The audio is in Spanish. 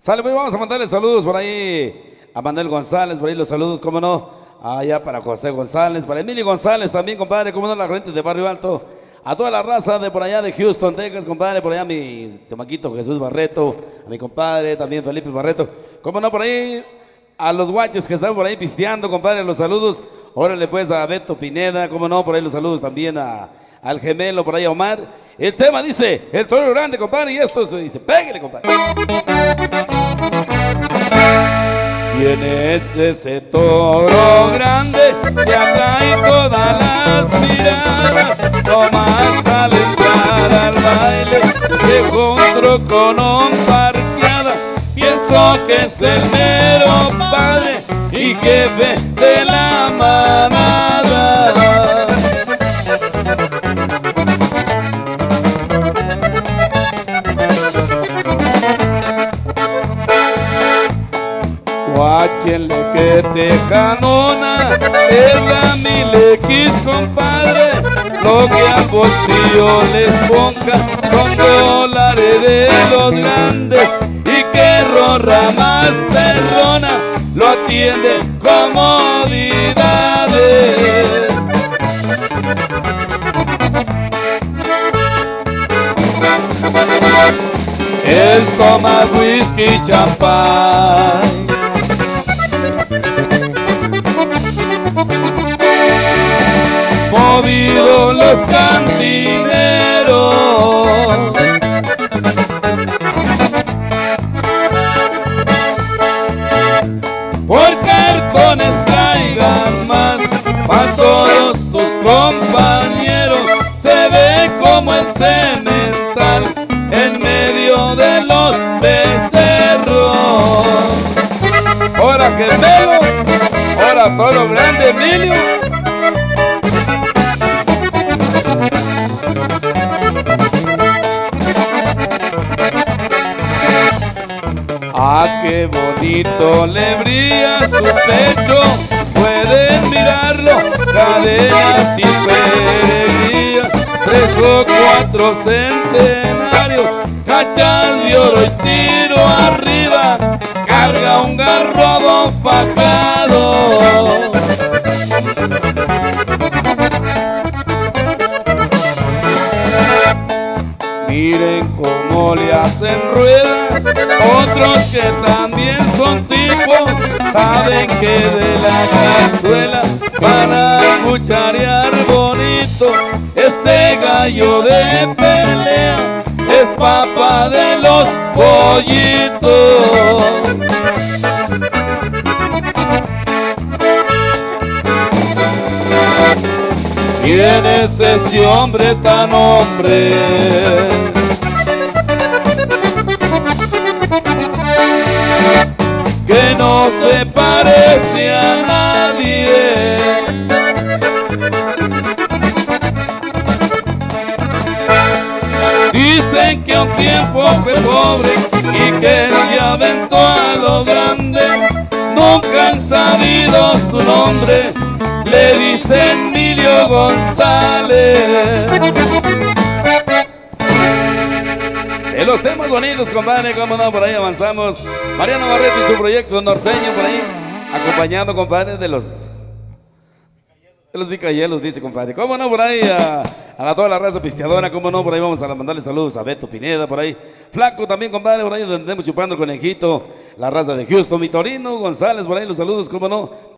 Sale, pues vamos a mandarle saludos por ahí a Manuel González, por ahí los saludos, cómo no, allá para José González, para Emilio González también, compadre, cómo no, la gente de Barrio Alto, a toda la raza de por allá de Houston, Texas, compadre, por allá a mi chamaquito Jesús Barreto, a mi compadre también Felipe Barreto, cómo no, por ahí a los guaches que están por ahí pisteando, compadre, los saludos, órale pues a Beto Pineda, cómo no, por ahí los saludos también al gemelo, por ahí a Omar. El tema dice, el toro grande, compadre, y esto se dice, pégale, compadre. ¿Quién es ese toro grande que atrae todas las miradas? Nomás al entrar al baile, dejó un troconón parqueada. Pienso que es el mero padre y jefe de la manada. Guáchenle que tejanona es la 1000X, compadre. Lo que al bolsillo les ponga son dólares de los grandes. Y que rorra más perrona lo atiende comodidades. Él toma whisky y champán, movido los cantineros, porque halcones traigan más para todos sus compañeros. Se ve como el cemental en medio de los becerros. Ahora gemelo, ahora toro grande, Emilio. Ah, qué bonito le brilla su pecho, pueden mirarlo, cadenas y peregrías, 3 o 4 centenarios, cachas de oro y tiro arriba, carga un garrobo fajado. Miren cómo le hacen rueda, otros que también son tipos, saben que de la cazuela van a cucharear bonito. Ese gallo de pelea es papá de los pollitos. ¿Quién es ese hombre tan hombre? Que no se parece a nadie. Dicen que un tiempo fue pobre y que se aventó a lo grande. Nunca han sabido su nombre, le dicen Emilio González. En los temas bonitos, compadre, cómo no, por ahí avanzamos. Mariano Barreto y su proyecto norteño por ahí, acompañando, compadre, de los Vicayelos, dice, compadre. Cómo no, por ahí a toda la raza pisteadora, cómo no, por ahí vamos a mandarle saludos a Beto Pineda, por ahí. Flaco también, compadre, por ahí donde andemos chupando el conejito, la raza de Houston, Vitorino González, por ahí los saludos, cómo no.